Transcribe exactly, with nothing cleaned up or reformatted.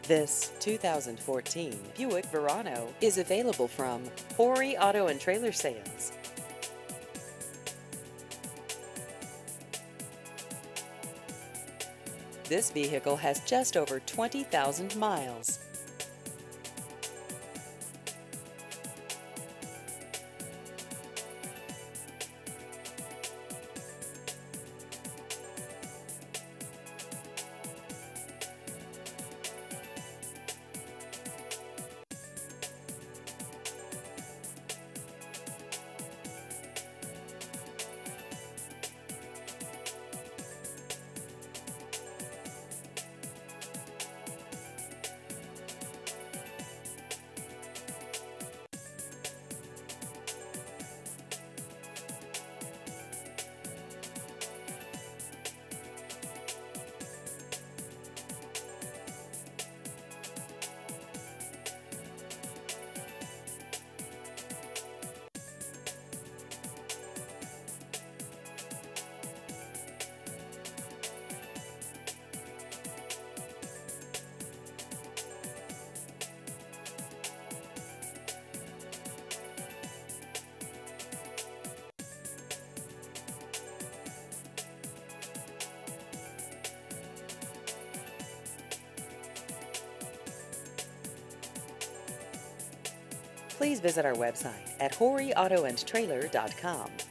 This two thousand fourteen Buick Verano is available from Horry Auto and Trailer Sales. This vehicle has just over twenty thousand miles. Please visit our website at horry auto and trailer dot com.